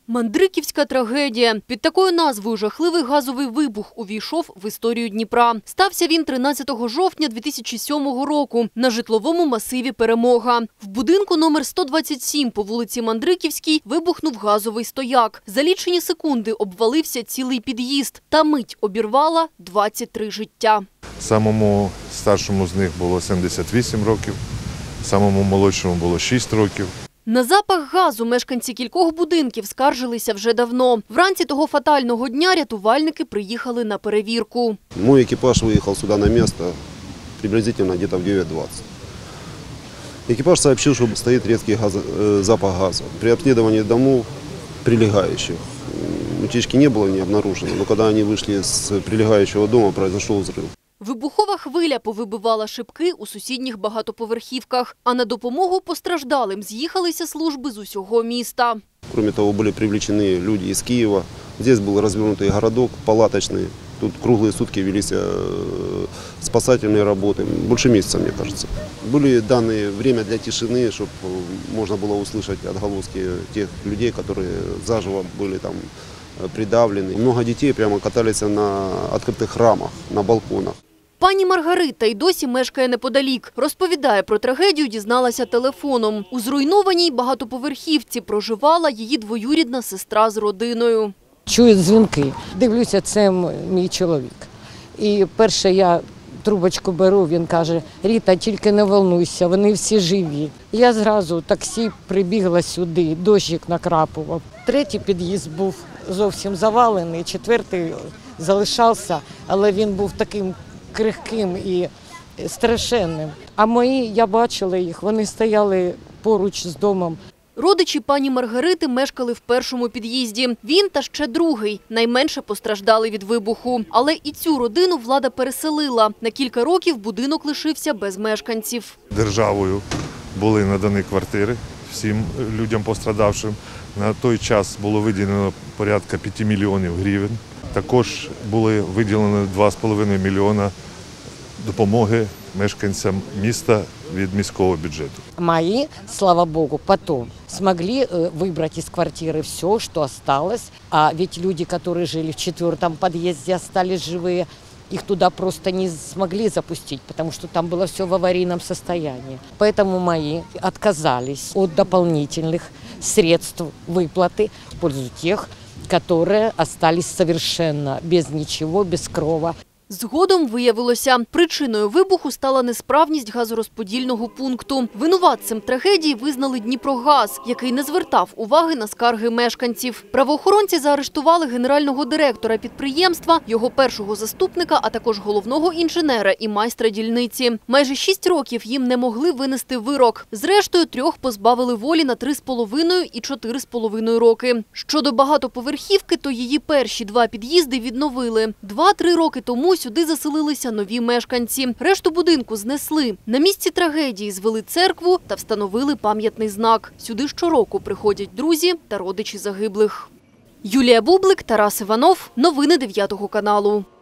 Мандриківська трагедія. Під такою назвою жахливий газовий вибух увійшов в історію Дніпра. Стався він 13 жовтня 2007 року на житловому масиві «Перемога». В будинку номер 127 по вулиці Мандриківській вибухнув газовий стояк. За лічені секунди обвалився цілий під'їзд. Та мить обірвала 23 життя. Самому старшому з них було 78 років, самому молодшому було 6 років. На запах газу мешканці кількох будинків скаржилися вже давно. Вранці того фатального дня рятувальники приїхали на перевірку. Мой экипаж выехал сюда на место приблизительно где-то в 9:20. Экипаж сообщил, что стоит резкий запах газа. При обследовании домов прилегающих утечки не было не обнаружено, но когда они вышли с прилегающего дома, произошел взрыв. Вибухова хвиля повибивала шибки у сусідніх багатоповерхівках, а на допомогу постраждалим з'їхалися служби з усього міста. Кроме того, были привлечены люди из Киева. Здесь был развернутый городок палаточный. Тут круглые сутки велись спасательные работы. Больше месяца, мне кажется. Были даны время для тишины, чтобы можно было услышать отголоски тех людей, которые заживо были там придавлены. Много детей прямо катались на открытых рамах, на балконах. Пані Маргарита й досі мешкає неподалік. Розповідає про трагедію, дізналася телефоном. У зруйнованій багатоповерхівці проживала її двоюрідна сестра з родиною. Чую дзвінки. Дивлюся, це мій чоловік. І перше я трубочку беру, він каже: «Ріта, тільки не волнуйся, вони всі живі». Я зразу таксі прибігла сюди, дощик накрапував. Третій під'їзд був зовсім завалений, четвертий залишався, але він був таким крихким і страшенним. А мої, я бачила їх, вони стояли поруч з домом. Родичі пані Маргарити мешкали в першому під'їзді. Він та ще другий найменше постраждали від вибуху. Але і цю родину влада переселила. На кілька років будинок лишився без мешканців. Державою були надані квартири всім людям пострадавшим. На той час було виділено порядка 5 мільйонів гривень. Також були виділені 2,5 мільйона допомоги мешканцям міста від міського бюджету. Мои, слава богу, потом смогли выбрать из квартиры все, что осталось. А ведь люди, которые жили в 4-м подъезде, остались живые, их туда просто не смогли запустить, потому что там было все в аварийном состоянии. Поэтому мои отказались от дополнительных средств выплаты в пользу тех, которые остались совершенно без ничего, без крова. Згодом виявилося, причиною вибуху стала несправність газорозподільного пункту. Винуватцем трагедії визнали Дніпрогаз, який не звертав уваги на скарги мешканців. Правоохоронці заарештували генерального директора підприємства, його першого заступника, а також головного інженера і майстра дільниці. Майже 6 років їм не могли винести вирок. Зрештою, 3 позбавили волі на 3,5 і 4,5 роки. Щодо багатоповерхівки, то її перші 2 під'їзди відновили. 2-3 роки тому сюди заселилися нові мешканці. Решту будинку знесли. На місці трагедії звели церкву та встановили пам'ятний знак. Сюди щороку приходять друзі та родичі загиблих. Юлія Бублик, Тарас Іванов. Новини 9 каналу.